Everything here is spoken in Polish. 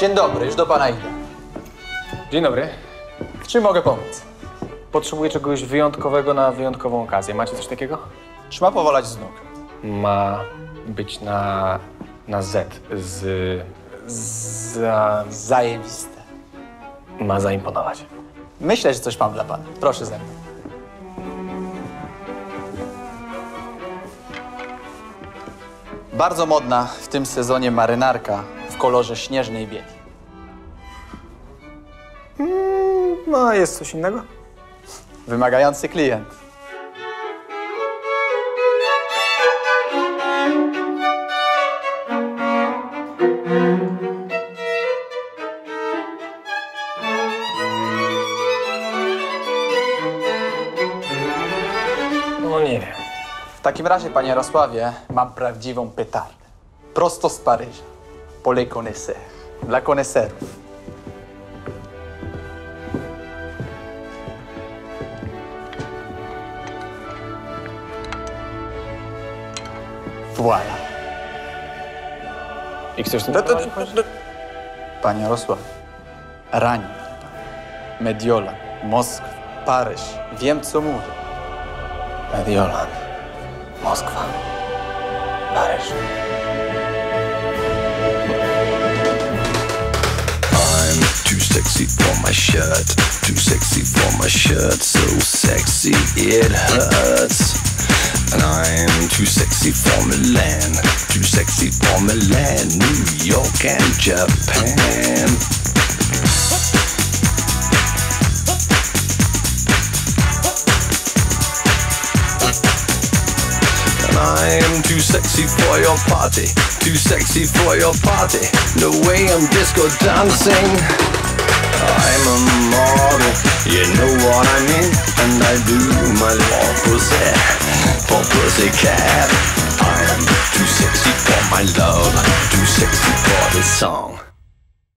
Dzień dobry, już do pana idę. Dzień dobry. W czym mogę pomóc? Potrzebuję czegoś wyjątkowego na wyjątkową okazję. Macie coś takiego? Trzeba powolać z nóg. Ma być na Z. Zajebiste. Ma zaimponować. Myślę, że coś mam dla pana. Proszę ze mną. Bardzo modna w tym sezonie marynarka w kolorze śnieżnej bieli. No, jest coś innego? Wymagający klient. No nie wiem. W takim razie, panie Jarosławie, mam prawdziwą petardę. Prosto z Paryża. Pour les connaisseurs. Dla koneserów. Voilà. I chcesz tym Panie Jarosławie, rani. Mediolan, Moskwa, Paryż. Wiem, co mówię. Mediolan, Moskwa, Paryż. I'm too sexy for my shirt, too sexy for my shirt, so sexy it hurts. And I'm too sexy for Milan, too sexy for Milan, New York and Japan. And I'm too sexy for your party, too sexy for your party. No way I'm disco dancing. I'm a model, you know what I mean. And I do my little pussy for pussycat. I'm too sexy for my love, too sexy for this song.